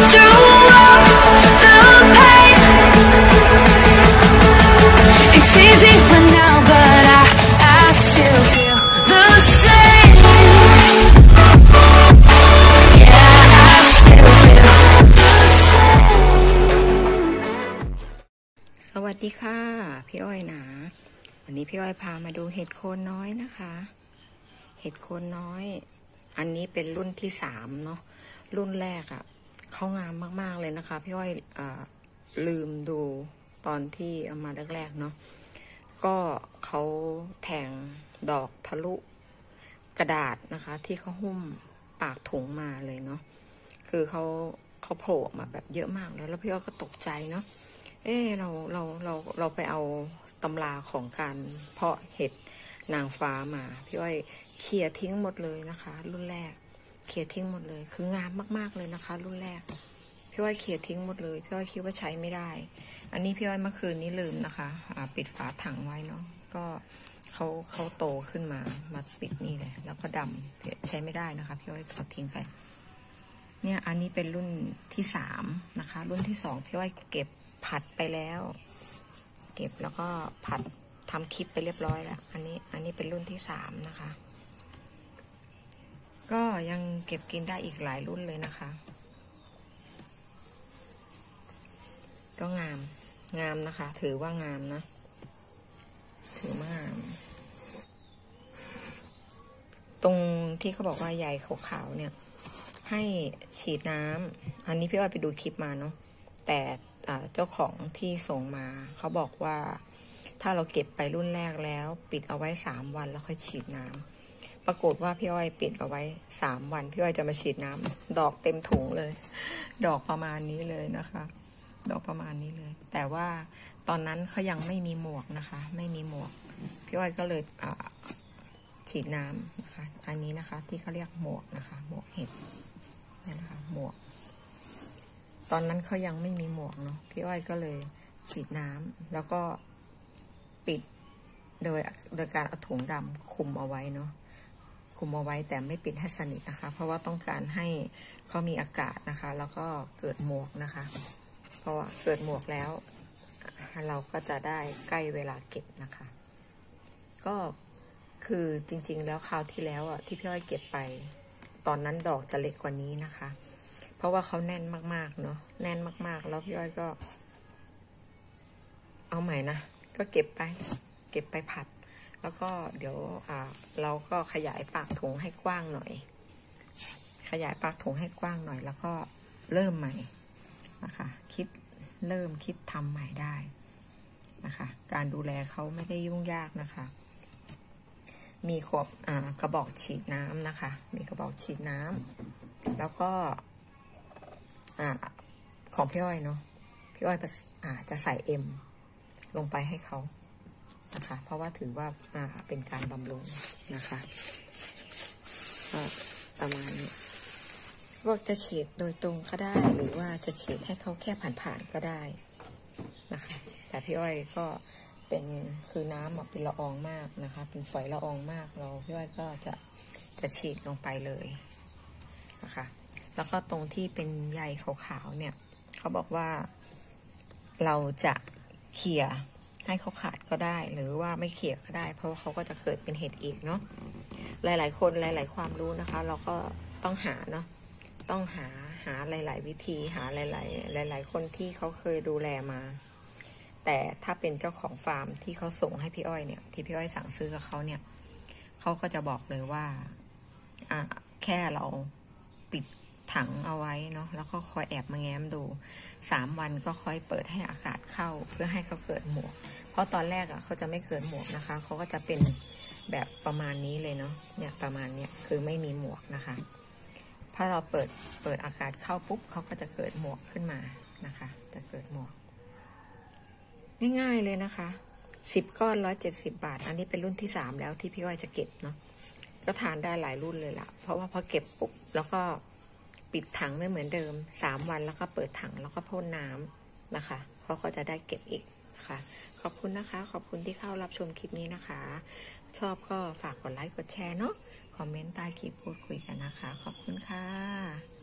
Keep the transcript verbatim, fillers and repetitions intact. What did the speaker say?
through all the pain. It's easy for now, but I, I still feel the same. Yeah, I still feel the same. สวัสดีค่ะพี่อ้อยนะวันนี้พี่อ้อยพามาดูเห็ดโคนน้อยนะคะเห็ดโคนน้อยอันนี้เป็นรุ่นที่สามเนาะรุ่นแรกอะ่ะเขางามมากๆเลยนะคะพี่อ้อยอ่าลืมดูตอนที่เอามาแรกๆเนาะก็เขาแทงดอกทะลุกระดาษนะคะที่เขาหุ้มปากถุงมาเลยเนาะคือเขาเขาโผล่มาแบบเยอะมากแล้วแล้วพี่อ้อยก็ตกใจเนาะเออเราเราเราเราไปเอาตำราของการเพาะเห็ดนางฟ้ามาพี่อ้อยเคลียร์ทิ้งหมดเลยนะคะรุ่นแรกเคลียร์ทิ้งหมดเลยคืองามมากๆเลยนะคะรุ่นแรกพี่อ้อยเคลียร์ทิ้งหมดเลยพี่อ้อยคิดว่าใช้ไม่ได้อันนี้พี่อ้อยเมื่อคืนนี้ลืมนะคะอ่าปิดฝาถังไว้เนาะก็เขาเขาโตขึ้นมามาปิดนี่เลยแล้วก็ดำใช้ไม่ได้นะคะพี่อ้อยเอาทิ้งไปเนี่ยอันนี้เป็นรุ่นที่สามนะคะรุ่นที่สองพี่อ้อยเก็บผัดไปแล้วเก็บแล้วก็ผัดทำคลิปไปเรียบร้อยแล้วอันนี้อันนี้เป็นรุ่นที่สามนะคะก็ยังเก็บกินได้อีกหลายรุ่นเลยนะคะก็งามงามนะคะถือว่างามนะถือว่างามตรงที่เขาบอกว่าใยขาวๆเนี่ยให้ฉีดน้ำอันนี้พี่อ้อยไปดูคลิปมาเนาะแต่เจ้าของที่ส่งมาเขาบอกว่าถ้าเราเก็บไปรุ่นแรกแล้วปิดเอาไว้สามวันแล้วค่อยฉีดน้ำปรากฏว่าพี่อ้อยปิดเอาไว้สามวันพี่อ้อยจะมาฉีดน้ำดอกเต็มถุงเลยดอกประมาณนี้เลยนะคะดอกประมาณนี้เลยแต่ว่าตอนนั้นเขายังไม่มีหมวกนะคะไม่มีหมวกพี่อ้อยก็เลยฉีดน้ำนะคะอันนี้นะคะที่เขาเรียกหมวกนะคะหมวกเห็ดนี่นะคะหมวกตอนนั้นเขายังไม่มีหมวกเนาะพี่อ้อยก็เลยฉีดน้ำแล้วก็ปิดโดยโดยการเอาถุงดำคลุมเอาไว้เนาะคลุมเอาไว้แต่ไม่ปิดให้สนิทนะคะเพราะว่าต้องการให้เขามีอากาศนะคะแล้วก็เกิดหมวกนะคะเพราะว่าเกิดหมวกแล้วเราก็จะได้ใกล้เวลาเก็บนะคะก็คือจริงๆแล้วคราวที่แล้วอ่ะที่พี่อ้อยเก็บไปตอนนั้นดอกจะเล็กกว่านี้นะคะเพราะว่าเขาแน่นมากๆเนาะแน่นมากๆแล้วพี่อ้อยก็เอาใหม่นะก็เก็บไปเก็บไปผัดแล้วก็เดี๋ยวอ่าเราก็ขยายปากถุงให้กว้างหน่อยขยายปากถุงให้กว้างหน่อยแล้วก็เริ่มใหม่นะคะคิดเริ่มคิดทำใหม่ได้นะคะการดูแลเขาไม่ได้ยุ่งยากนะคะมีขวดอ่ากระบอกฉีดน้ำนะคะมีกระบอกฉีดน้ำแล้วก็อ่าของพี่อ้อยเนาะพี่อ้อยอ่าจะใส่เอ็มลงไปให้เขานะคะเพราะว่าถือว่าอ่าเป็นการบำรุงนะคะก็ประมาณนี้ว่าจะฉีดโดยตรงก็ได้หรือว่าจะฉีดให้เขาแค่ผ่านๆก็ได้นะคะแต่พี่อ้อยก็เป็นคือน้ำเป็นละอองมากนะคะเป็นฝอยละอองมากเราพี่อ้อยก็จะจะฉีดลงไปเลยนะคะแล้วก็ตรงที่เป็นใยขาวๆเนี่ยเขาบอกว่าเราจะเขี่ยให้เขาขาดก็ได้หรือว่าไม่เขี่ยก็ได้เพราะว่าเขาก็จะเกิดเป็นเห็ดอีกเนาะหลายๆคนหลายๆความรู้นะคะเราก็ต้องหาเนาะต้องหาหาหลายๆวิธีหาหลายๆหลายๆคนที่เขาเคยดูแลมาแต่ถ้าเป็นเจ้าของฟาร์มที่เขาส่งให้พี่อ้อยเนี่ยที่พี่อ้อยสั่งซื้อกับเขาเนี่ยเขาก็จะบอกเลยว่าอ่าแค่เราปิดถังเอาไว้เนาะแล้วก็คอยแอบมาแง้มดูสามวันก็ค่อยเปิดให้อากาศเข้าเพื่อให้เขาเกิดหมวกเพราะตอนแรกอ่ะเขาจะไม่เกิดหมวกนะคะเขาก็จะเป็นแบบประมาณนี้เลยเนาะเนี่ยประมาณเนี้ยคือไม่มีหมวกนะคะถ้าเราเปิดเปิดอากาศเข้าปุ๊บเขาก็จะเกิดหมวกขึ้นมานะคะจะเกิดหมวกง่ายๆเลยนะคะสิบก้อนร้อยเจ็ดสิบบาทอันนี้เป็นรุ่นที่สามแล้วที่พี่อ้อยจะเก็บเนาะก็ทานได้หลายรุ่นเลยล่ะเพราะว่าพอเก็บปุ๊บแล้วก็ปิดถังไม่เหมือนเดิมสามวันแล้วก็เปิดถังแล้วก็พ่นน้ำนะคะเขาก็จะได้เก็บอีกนะคะขอบคุณนะคะขอบคุณที่เข้ารับชมคลิปนี้นะคะชอบก็ฝากกดไลค์กดแชร์เนาะคอมเมนต์ใต้คลิปพูดคุยกันนะคะขอบคุณค่ะ